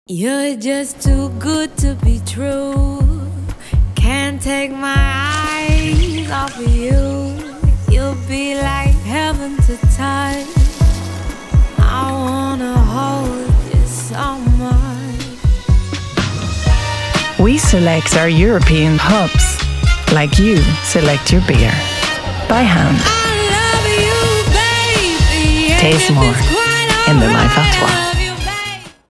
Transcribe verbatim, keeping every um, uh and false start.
You're just too good to be true. Can't take my eyes off of you. You'll be like heaven to touch. I wanna hold you so much. We select our European hubs, like you select your beer, by hand. I love you, baby. Taste more in the Life Artois.